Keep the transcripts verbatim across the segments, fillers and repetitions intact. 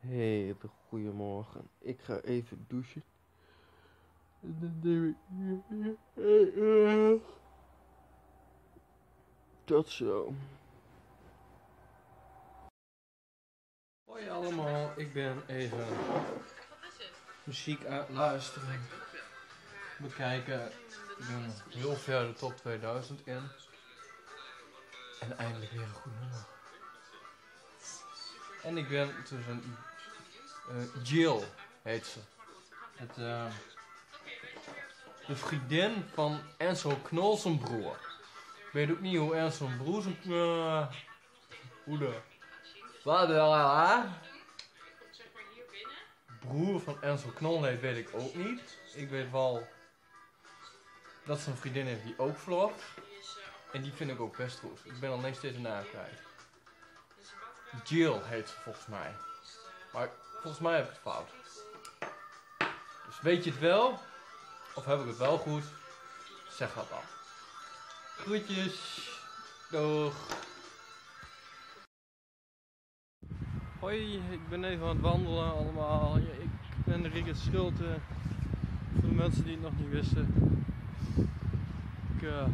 Hele goedemorgen. Ik ga even douchen. En dan neem ik... Tot zo. Hoi allemaal, ik ben even muziek uitluisteren. Bekijken. Ik ben heel ver de top tweeduizend in. En eindelijk weer een goed nummer. En ik ben tussen uh, Jill heet ze. Het, uh, de vriendin van Enzo Knol zijn broer. Ik weet ook niet hoe Enzo zijn broer zijn... Uh, hoe de... Wat de... Uh, broer van Enzo Knol heet, weet ik ook niet. Ik weet wel dat ze een vriendin heeft die ook vlogt. En die vind ik ook best goed. Ik ben alleen steeds een naam kwijt. Jill heet ze volgens mij. Maar volgens mij heb ik het fout. Dus weet je het wel? Of heb ik het wel goed? Zeg dat dan. Groetjes. Doeg. Hoi, ik ben even aan het wandelen allemaal. Ik ben Rieke Schulte. Voor de mensen die het nog niet wisten. Ik uh,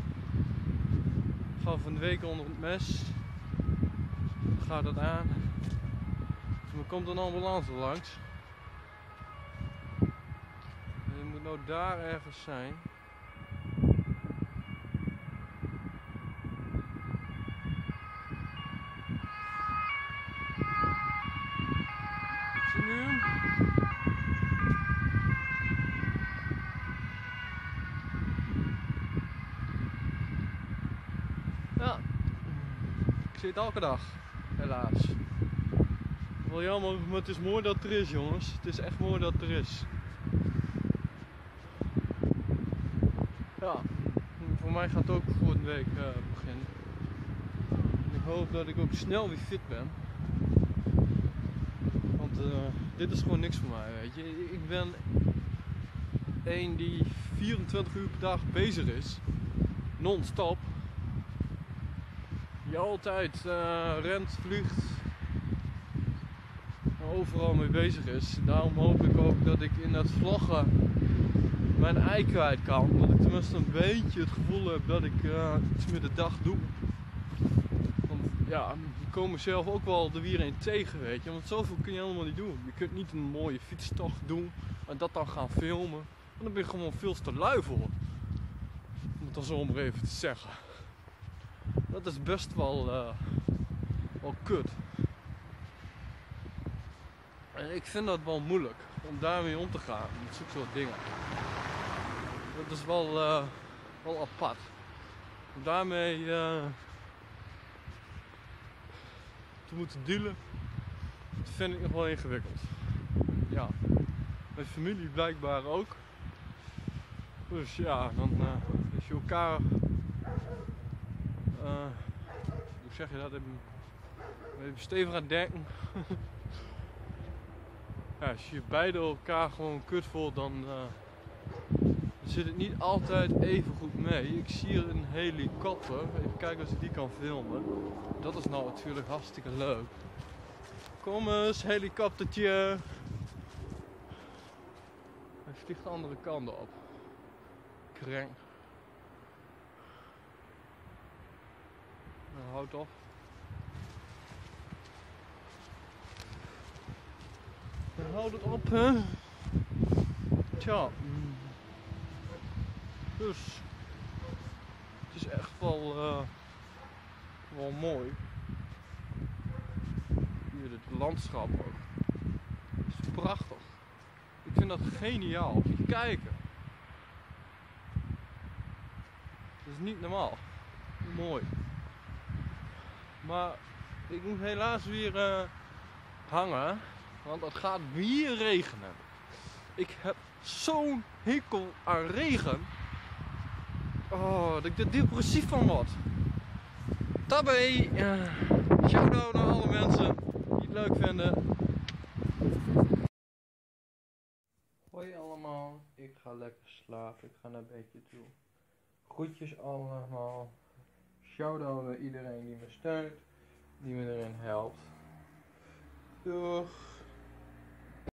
ga van de week onder het mes. Gaat het aan. Dus er komt een ambulance langs. En je moet nou daar ergens zijn. Is hij nu? Ja. Ik zie het elke dag. Helaas. Wel jammer, maar het is mooi dat het er is, jongens. Het is echt mooi dat het er is. Ja, voor mij gaat het ook voor een week uh, beginnen. En ik hoop dat ik ook snel weer fit ben. Want uh, dit is gewoon niks voor mij, weet je. Ik ben een die vierentwintig uur per dag bezig is. Non-stop. Die altijd uh, rent, vliegt. Overal mee bezig is. Daarom hoop ik ook dat ik in dat vloggen mijn ei kwijt kan. Dat ik tenminste een beetje het gevoel heb dat ik uh, iets met de dag doe. Want ja, die komen zelf ook wel er weer een tegen, weet je. Want zoveel kun je helemaal niet doen. Je kunt niet een mooie fietstocht doen en dat dan gaan filmen. Want dan ben je gewoon veel te lui voor. Om het dan zo maar even te zeggen. Dat is best wel, uh, wel kut. En ik vind dat wel moeilijk om daarmee om te gaan, met zulke soort dingen. Dat is wel, uh, wel apart. Om daarmee uh, te moeten dealen, dat vind ik nog wel ingewikkeld. Ja, mijn familie blijkbaar ook. Dus ja, dan uh, als je elkaar, uh, hoe zeg je dat, even, even stevig aan denken. Ja, als je beide elkaar gewoon kut voelt, dan uh, zit het niet altijd even goed mee. Ik zie hier een helikopter. Even kijken of ik die kan filmen. Dat is nou natuurlijk hartstikke leuk. Kom eens, helikoptertje. Hij vliegt de andere kant op. Kreng. Nou, houd op. Dan houd het op, hè. Tja. Dus. Het is echt wel, uh, wel mooi. Hier het landschap ook. Het is prachtig. Ik vind dat geniaal. Moet je kijken. Dat is niet normaal. Mooi. Maar ik moet helaas weer uh, hangen. Want het gaat weer regenen. Ik heb zo'n hekel aan regen. Oh, dat ik er depressief van word. Daarbij, uh, shout-out naar alle mensen die het leuk vinden. Hoi allemaal, ik ga lekker slapen. Ik ga naar bedje toe. Groetjes allemaal. Shout-out naar iedereen die me steunt. Die me erin helpt. Doeg.